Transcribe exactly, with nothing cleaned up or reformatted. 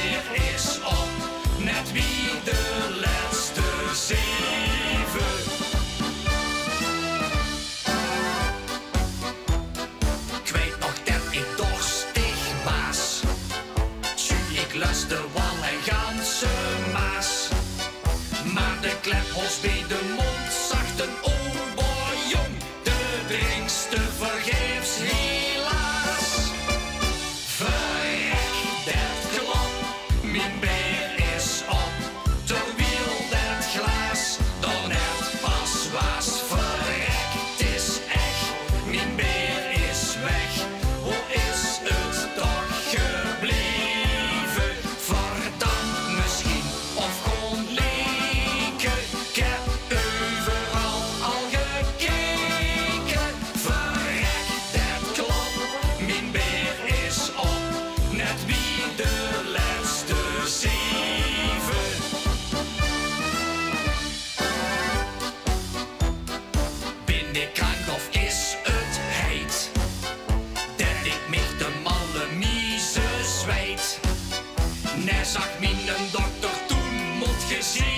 beer is op, net wie de laatste zeven. Ik weet nog dat ik dorstig was, tju, ik lustte wal en ganse maas. Maar de klephols bij de mond zachten, oh boy jong, de drinkste vergeefs helaas. Verrek, dat klopt, mijn beer is op, terwijl dat glas door net pas was. Verrek, het is echt, mijn beer is weg, hoe is het toch gebleven? Verdampt misschien, of gewoon leken, ik heb overal al gekeken. Verrek, dat klopt, mijn beer is op, net wie de laatste zeven. Ben ik krank of is het heet, dat ik mich de malle mieze zweet? Ne zag mijn dokter toen, moet gezien.